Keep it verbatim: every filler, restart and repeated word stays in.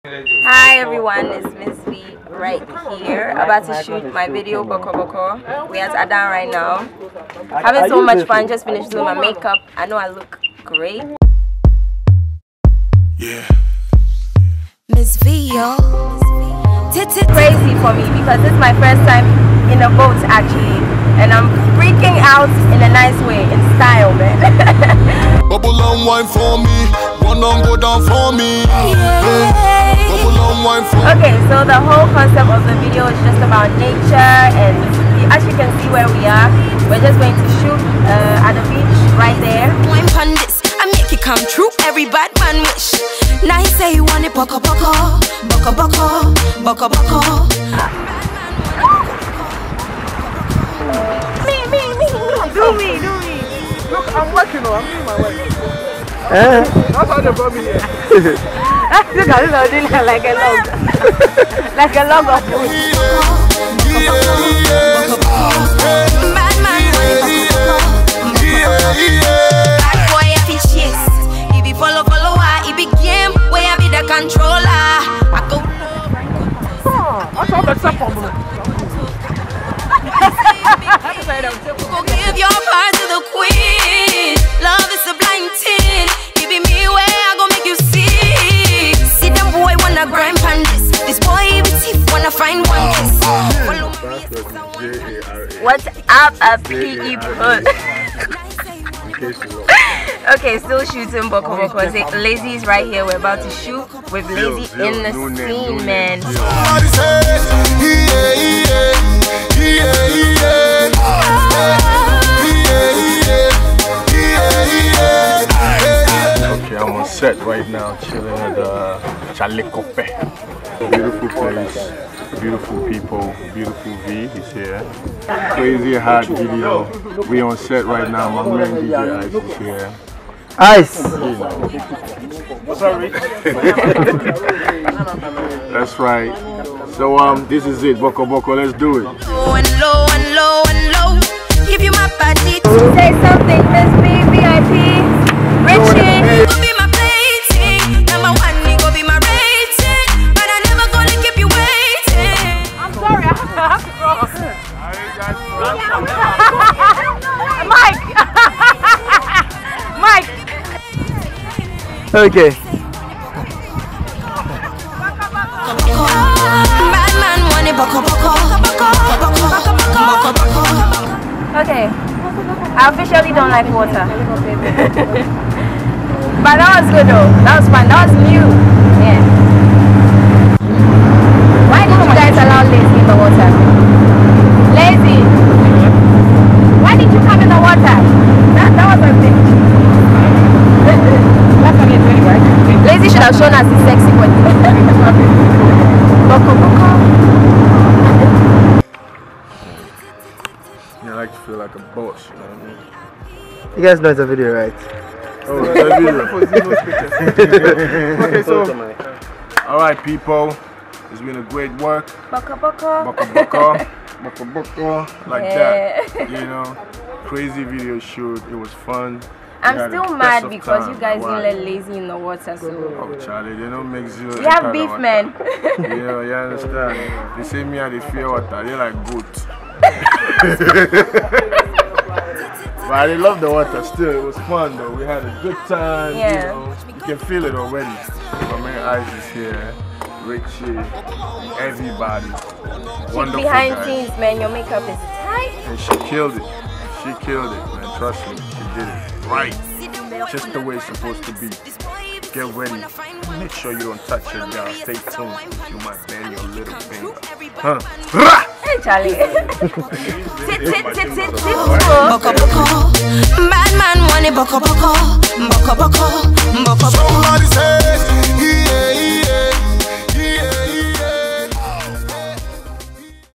Hi everyone, it's Miss V right here, about to shoot my video Boko Boko. We're at Adan right now. Having so much fun, just finished doing my makeup. I know I look great. Yeah. Miss V, yo. Crazy for me because this is my first time in a boat actually. And I'm freaking out in a nice way, in style, man. Bubble and wine for me, one on go down for me. Yeah. Bubble and wine for me. Okay, so the whole concept of the video is just about nature, and as you can see where we are, we're just going to shoot uh, at the beach right there. Wine pundits, I make it come true. Every bad man wish. Now he say you want it, boko boko, boko boko, boko boko. Me, me, me, me. Do me, do me. Look, I'm working on. I'm doing my work. Eh? That's how they brought me here. Look at this, I'm doing like a log. Like a log of wood. Bad man want it, bad boy if he chase. He be follow, follow, he be game. Where I be the controller. I go. I saw the stuff on me. Go give your heart to the queen. Love is a blind tin. Give me where I go make you see. See them boy wanna grind pandis. This boy be thief wanna find one kiss. What's up, a P E put? Okay, still shooting Boko Boko. Lazy is right here. We're about to shoot with Lazy in the scene, man. Okay, I'm on set right now, chilling at the Chalet Cope. Beautiful place, beautiful people, beautiful V is here. Crazy hot video. We on set right now. My man D J Ice is here. Ice. You know. Sorry. That's right. So um, this is it, Boko Boko. Let's do it. Low and low and low and low. Give you my body. Say something, Miss V, V I P, Richie. Go be my plating. Number one, you go be my rating. But I never gonna keep you waiting. I'm sorry, I have to go. Mike! Mike! Okay. Bad man want it, boko boko, boko boko, boko boko. Okay, I officially don't like water. But that was good though. That was fun. That was new. Yeah. Why did you guys allow Lazy in the water? Lazy! Why did you come in the water? That, that was a thing. That's what it's really right. Lazy should have shown us his sexy body. Boko boko. I like to feel like a boss, you know what I mean? You guys know it's a video, right? Oh, it's a video. Okay, so. Alright, people. It's been a great work. Boko boko. Boko Boko. Boko Boko. Like Yeah. that. You know? Crazy video shoot. It was fun. I'm We had still the mad best of because time. you guys Why? didn't let Lazy in the water, so. Oh, Charlie, they don't make zero. We have beef, man. Yeah, you understand? They say me and they fear water. They like goat. But I love the water still. It was fun though. We had a good time. Yeah. You know, you can feel it already. My man Ice is here. Richie, everybody. Wonderful Behind guys. scenes, man, your makeup is tight. And she killed it. She killed it, man. Trust me, she did it right. Just the way it's supposed to be. Get ready. Make sure you don't touch your girl. Stay tuned. You might bend your little finger. Huh? Hey, Charlie. Tit, tit, tit, tit, tit. Boko boko. Bad man want it, boko boko, boko boko, boko boko. Somebody say